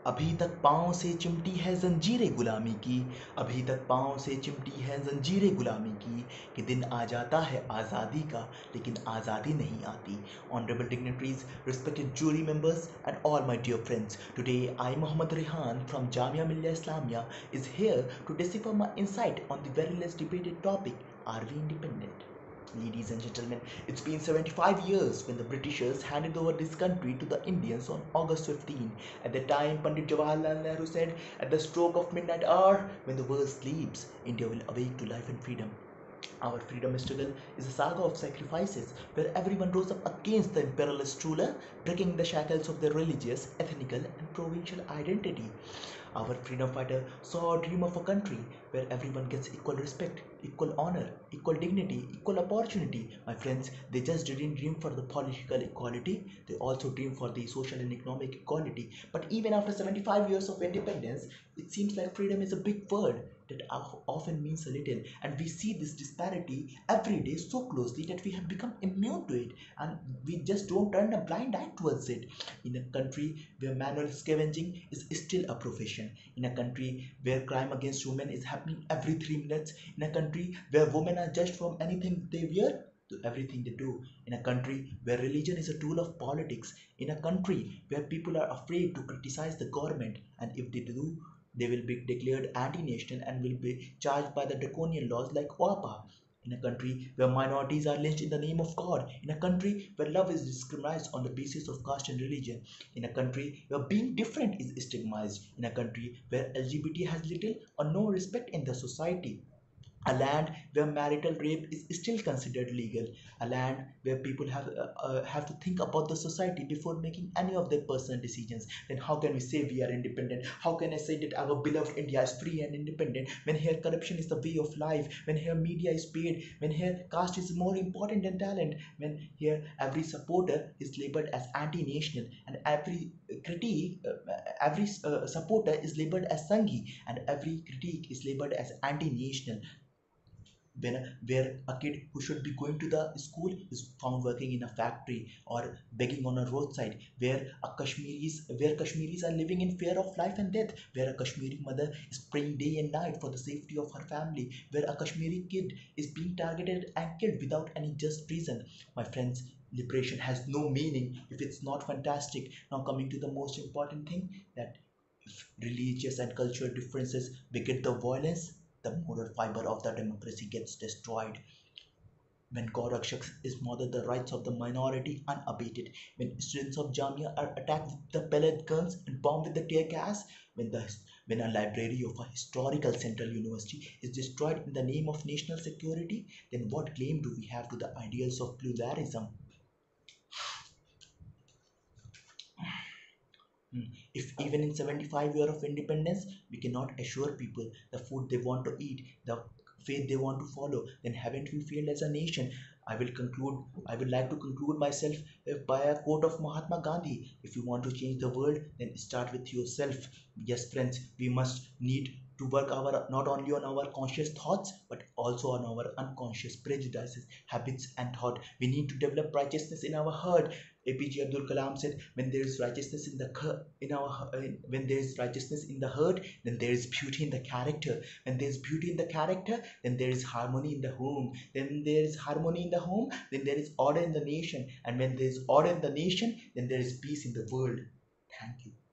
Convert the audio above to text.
अभी तक पाँव से चिमटी है जंजीरें गुलामी की, अभी तक पाँव से चिमटी है जंजीरें गुलामी की, कि दिन आ जाता है आज़ादी का लेकिन आज़ादी नहीं आती. Honorable dignitaries, respected jury members, and all my dear friends, today I, Muhammad Rehan from Jamia Millia Islamia, is here to decipher my insight on the very less debated topic: Are we independent? Ladies and gentlemen, it's been 75 years when the Britishers handed over this country to the Indians on August 15. At the time, Pandit Jawaharlal Nehru said, at the stroke of midnight hour, when the world sleeps, India will awake to life and freedom. Our freedom struggle is a saga of sacrifices where everyone rose up against the imperialist ruler, breaking the shackles of their religious, ethnical, and provincial identity. Our freedom fighter saw a dream of a country where everyone gets equal respect, equal honor, equal dignity, equal opportunity. My friends, they just didn't dream for the political equality, they also dream for the social and economic equality. But even after 75 years of independence, it seems like freedom is a big word that often means a little, and we see this disparity every day so closely that we have become immune to it, and we just don't turn a blind eye towards it. In a country where manual scavenging is still a profession, in a country where crime against women is happening every 3 minutes, in a country where women are judged from anything they wear to everything they do, in a country where religion is a tool of politics, in a country where people are afraid to criticize the government, and if they do, they will be declared anti-national and will be charged by the draconian laws like WAPA. In a country where minorities are lynched in the name of God, in a country where love is discriminated on the basis of caste and religion, in a country where being different is stigmatized, in a country where LGBT has little or no respect in the society, a land where marital rape is still considered legal, a land where people have to think about the society before making any of their personal decisions. Then how can we say we are independent? How can I say that our beloved India is free and independent when here corruption is the way of life, when here media is paid, when here caste is more important than talent, when here every supporter is labeled as anti-national, and every supporter is labeled as Sanghi, and every critique is labeled as anti-national, when where a kid who should be going to the school is found working in a factory or begging on a roadside, where Kashmiris are living in fear of life and death, where a Kashmiri mother is praying day and night for the safety of her family, where a Kashmiri kid is being targeted and killed without any just reason. My friends, liberation has no meaning if it's not fantastic. Now coming to the most important thing, that if religious and cultural differences beget the violence, the moral fiber of the democracy gets destroyed. When Gorakshaks is murdered, the rights of the minority unabated. When students of Jamia are attacked with the pellet guns and bombed with the tear gas. When a library of a historical central university is destroyed in the name of national security, then what claim do we have to the ideals of pluralism? If even in 75 years of independence we cannot assure people the food they want to eat, the faith they want to follow, then haven't we failed as a nation? I would like to conclude myself by a quote of Mahatma Gandhi: if you want to change the world, then start with yourself. Yes, friends, we must need to work our not only on our conscious thoughts but also on our unconscious prejudices, habits, and thought. We need to develop righteousness in our heart. APJ Abdul Kalam said, "When there is righteousness in the when there is righteousness in the heart, then there is beauty in the character. When there is beauty in the character, then there is harmony in the home. Then there is harmony in the home, then there is order in the nation. And when there is order in the nation, then there is peace in the world." Thank you.